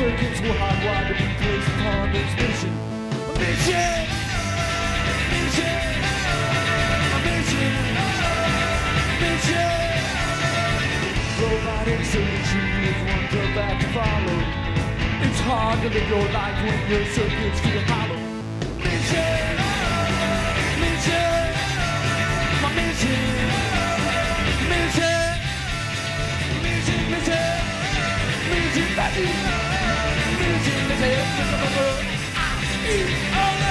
circuits were hardwired to be placed upon this mission. A mission! Mission! A mission! Mission! Robotic surgery with one drug back to follow. It's hard to live your life when your circuits feel hollow. Mission! Mission! My mission! Mission! Mission! Mission! Mission! Mission! Mission! Mission!